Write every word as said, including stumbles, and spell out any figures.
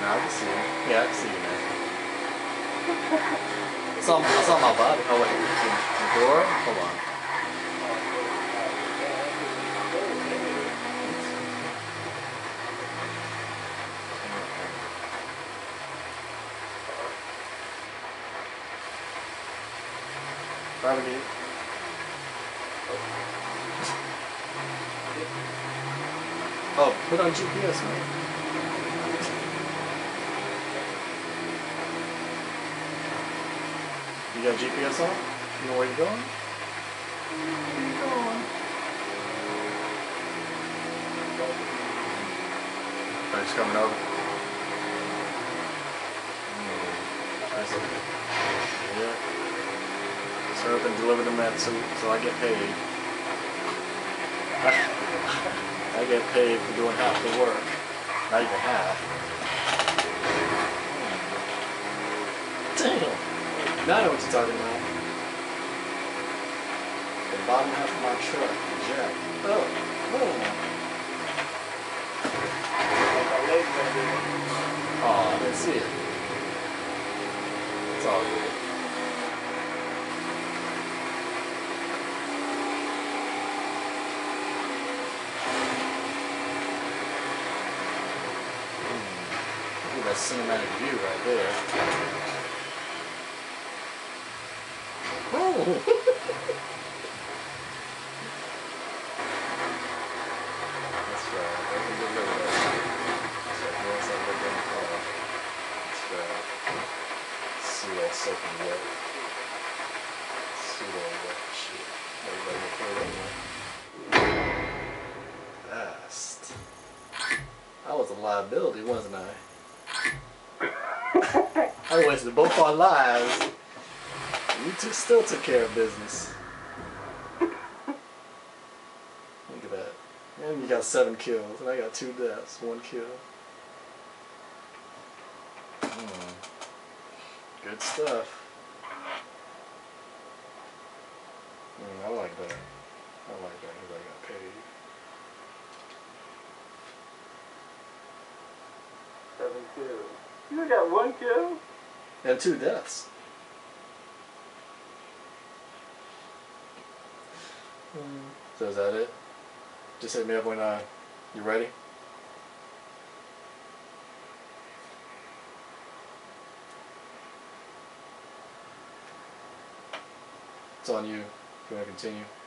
No, I can see you. Yeah, I can see you now. I saw, I saw my body. Oh wait, the door? Hold on. Probably. Oh, put on G P S, man. You got G P S on? You know where you're going? Where you going? Oh, he's coming over. Mm. Nice. Yeah. Serve and deliver the med so, so I get paid. I get paid for doing half the work. Not even half. Damn. Now I know what you're talking about. The bottom half of my truck, the jack. Oh, oh. Oh, I didn't see it. It's all good. Ooh, that cinematic view right there. Oh! That's right. I can deliver that. That's right. Once I look in the car. That's right. See that soaking wet. See that wet shit. Everybody get paid on that. Fast. I was a liability, wasn't I? I wasted both our lives. You two still took care of business. Look at that. And you got seven kills, and I got two deaths, one kill. Mm. Good stuff. Mm, I like that. I like that because I got paid. Seven kills. You got one kill? And two deaths. Mm. So is that it? Just hit me up when uh, you're ready. It's on you if you want to continue.